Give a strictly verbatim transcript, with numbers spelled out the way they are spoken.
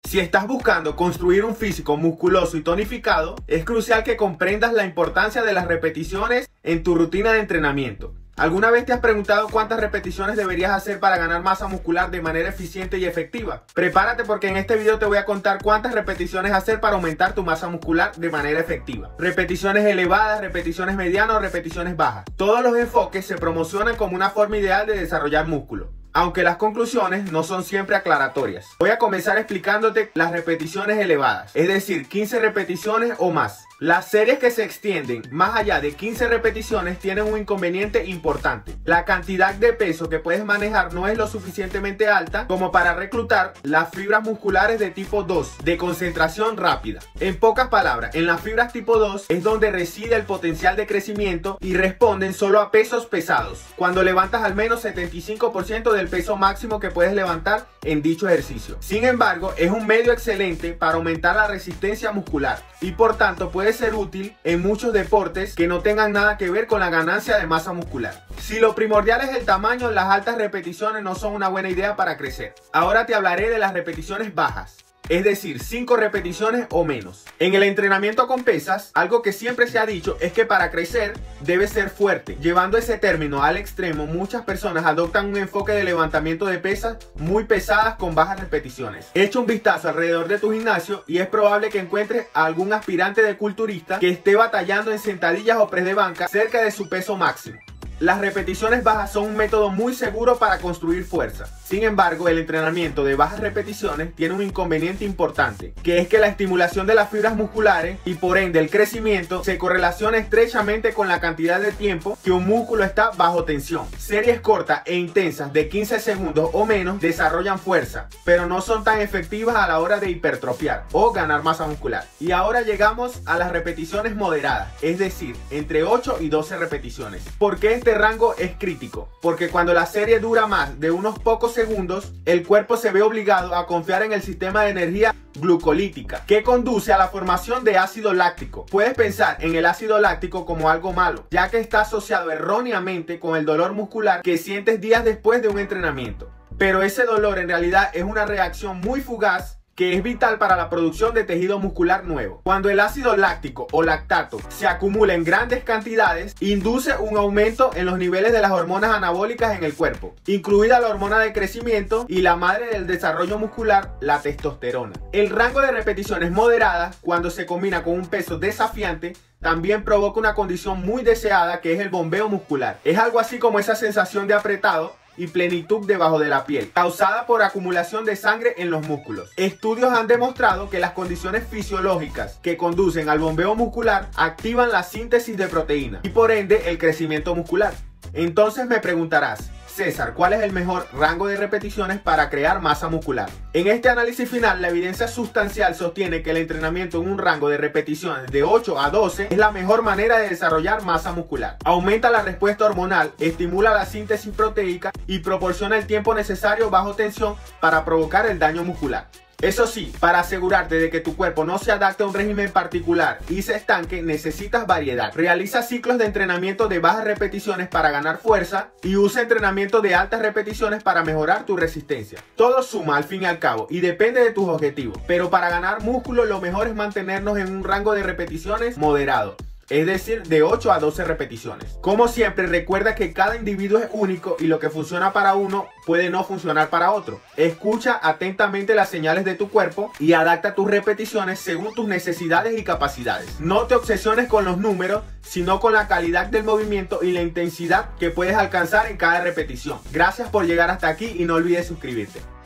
Si estás buscando construir un físico musculoso y tonificado, es crucial que comprendas la importancia de las repeticiones en tu rutina de entrenamiento. ¿Alguna vez te has preguntado cuántas repeticiones deberías hacer para ganar masa muscular de manera eficiente y efectiva? Prepárate porque en este video te voy a contar cuántas repeticiones hacer para aumentar tu masa muscular de manera efectiva. Repeticiones elevadas, repeticiones medianas o repeticiones bajas. Todos los enfoques se promocionan como una forma ideal de desarrollar músculo, aunque las conclusiones no son siempre aclaratorias. Voy a comenzar explicándote las repeticiones elevadas, es decir, quince repeticiones o más. Las series que se extienden más allá de quince repeticiones tienen un inconveniente importante. La cantidad de peso que puedes manejar no es lo suficientemente alta como para reclutar las fibras musculares de tipo dos, de concentración rápida. En pocas palabras, en las fibras tipo dos es donde reside el potencial de crecimiento y responden solo a pesos pesados, cuando levantas al menos setenta y cinco por ciento del peso máximo que puedes levantar en dicho ejercicio. Sin embargo, es un medio excelente para aumentar la resistencia muscular y por tanto puede ser útil en muchos deportes que no tengan nada que ver con la ganancia de masa muscular. Si lo primordial es el tamaño, las altas repeticiones no son una buena idea para crecer. Ahora te hablaré de las repeticiones bajas, es decir, cinco repeticiones o menos. En el entrenamiento con pesas, algo que siempre se ha dicho es que para crecer debes ser fuerte. Llevando ese término al extremo, muchas personas adoptan un enfoque de levantamiento de pesas muy pesadas con bajas repeticiones. Echa un vistazo alrededor de tu gimnasio y es probable que encuentres a algún aspirante de culturista que esté batallando en sentadillas o press de banca cerca de su peso máximo. Las repeticiones bajas son un método muy seguro para construir fuerza. Sin embargo, el entrenamiento de bajas repeticiones tiene un inconveniente importante, que es que la estimulación de las fibras musculares y por ende el crecimiento se correlaciona estrechamente con la cantidad de tiempo que un músculo está bajo tensión. Series cortas e intensas de quince segundos o menos desarrollan fuerza, pero no son tan efectivas a la hora de hipertrofiar o ganar masa muscular. Y ahora llegamos a las repeticiones moderadas, es decir, entre ocho y doce repeticiones. ¿Por qué este rango es crítico? Porque cuando la serie dura más de unos pocos segundos, el cuerpo se ve obligado a confiar en el sistema de energía glucolítica, que conduce a la formación de ácido láctico. Puedes pensar en el ácido láctico como algo malo, ya que está asociado erróneamente con el dolor muscular que sientes días después de un entrenamiento. Pero ese dolor en realidad es una reacción muy fugaz que es vital para la producción de tejido muscular nuevo. Cuando el ácido láctico o lactato se acumula en grandes cantidades, induce un aumento en los niveles de las hormonas anabólicas en el cuerpo, incluida la hormona de crecimiento y la madre del desarrollo muscular, la testosterona. El rango de repeticiones moderadas, cuando se combina con un peso desafiante, también provoca una condición muy deseada que es el bombeo muscular. Es algo así como esa sensación de apretado y plenitud debajo de la piel, causada por acumulación de sangre en los músculos. Estudios han demostrado que las condiciones fisiológicas que conducen al bombeo muscular activan la síntesis de proteína y por ende el crecimiento muscular. Entonces me preguntarás, César, ¿cuál es el mejor rango de repeticiones para crear masa muscular? En este análisis final, la evidencia sustancial sostiene que el entrenamiento en un rango de repeticiones de ocho a doce es la mejor manera de desarrollar masa muscular. Aumenta la respuesta hormonal, estimula la síntesis proteica y proporciona el tiempo necesario bajo tensión para provocar el daño muscular. Eso sí, para asegurarte de que tu cuerpo no se adapte a un régimen particular y se estanque, necesitas variedad. Realiza ciclos de entrenamiento de bajas repeticiones para ganar fuerza y usa entrenamiento de altas repeticiones para mejorar tu resistencia. Todo suma al fin y al cabo y depende de tus objetivos, pero para ganar músculo lo mejor es mantenernos en un rango de repeticiones moderado, es decir, de ocho a doce repeticiones. Como siempre, recuerda que cada individuo es único y lo que funciona para uno puede no funcionar para otro. Escucha atentamente las señales de tu cuerpo y adapta tus repeticiones según tus necesidades y capacidades. No te obsesiones con los números, sino con la calidad del movimiento y la intensidad que puedes alcanzar en cada repetición. Gracias por llegar hasta aquí y no olvides suscribirte.